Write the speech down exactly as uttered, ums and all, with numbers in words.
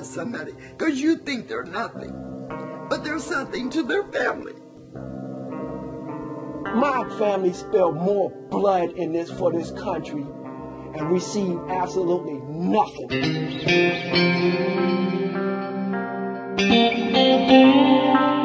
somebody because you think they're nothing, but they're something to their family. My family spilled more blood in this for this country and received absolutely nothing.